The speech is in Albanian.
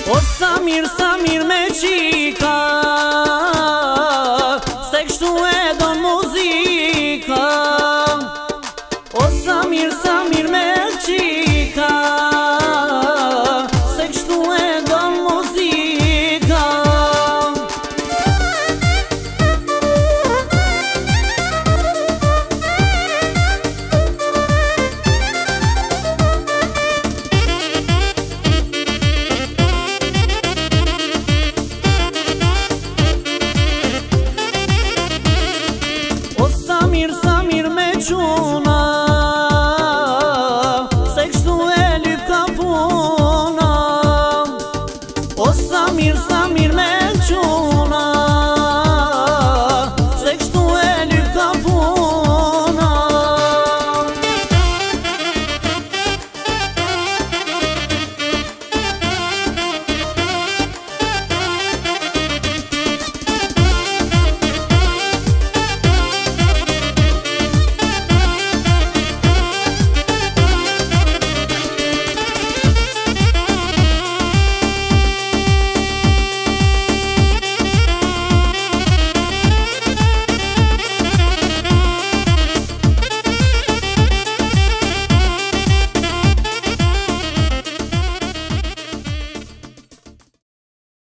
O Samir, Samir me qika, se kështu e do muzika. O Samir, Samir me qika, se kështu e do muzika. Samir me quna, se kështu e lyp ka puna. O Samir